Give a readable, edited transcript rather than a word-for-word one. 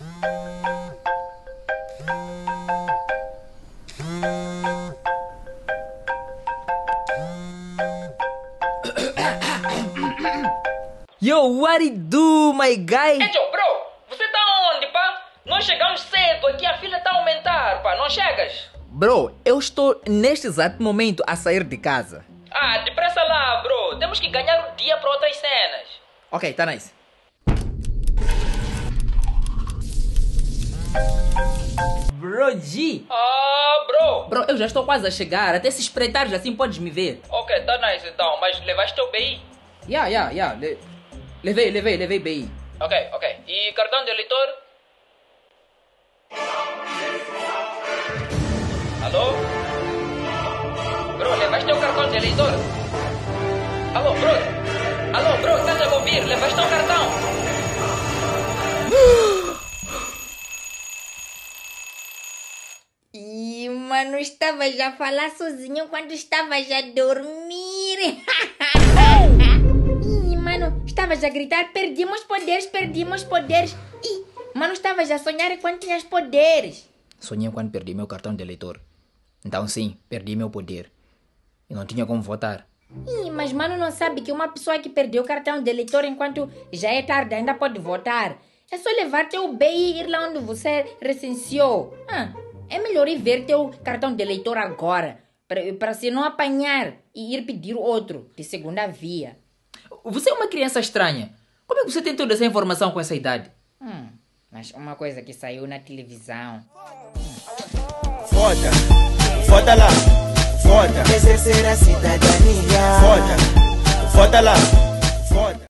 Yo, what it do, my guy? Ei, tio, bro, você tá onde, pá? Nós chegamos cedo, aqui a fila tá a aumentar, pá, não chegas? Bro, eu estou neste exato momento a sair de casa. Ah, depressa lá, bro, temos que ganhar o dia para outras cenas. Ok, tá nice. Bro, G. Ah, bro. Bro, eu já estou quase a chegar. Até se espreitares assim podes me ver. Ok, tá nice então, mas levaste teu BI? Yeah. Levei BI. Ok. E cartão de eleitor? Alô? Bro, levaste teu cartão de eleitor? Alô, bro, estás a me ouvir? Levaste teu cartão? E mano, estava já a falar sozinho quando estava já a dormir. Ih, mano, estava já a gritar, perdimos poderes. Ih, mano, estava já a sonhar enquanto tinhas poderes. Sonhei quando perdi meu cartão de eleitor. Então sim, perdi meu poder. E não tinha como votar. Ih, mas mano, não sabe que uma pessoa que perdeu o cartão de eleitor enquanto já é tarde ainda pode votar. É só levar teu BI e ir lá onde você recenseou. É melhor ir ver teu cartão de eleitor agora, para se não apanhar e ir pedir outro de segunda via. Você é uma criança estranha. Como é que você tem toda essa informação com essa idade? Mas uma coisa que saiu na televisão. Vota lá, vota. Exercer a cidadania. Vota lá, vota.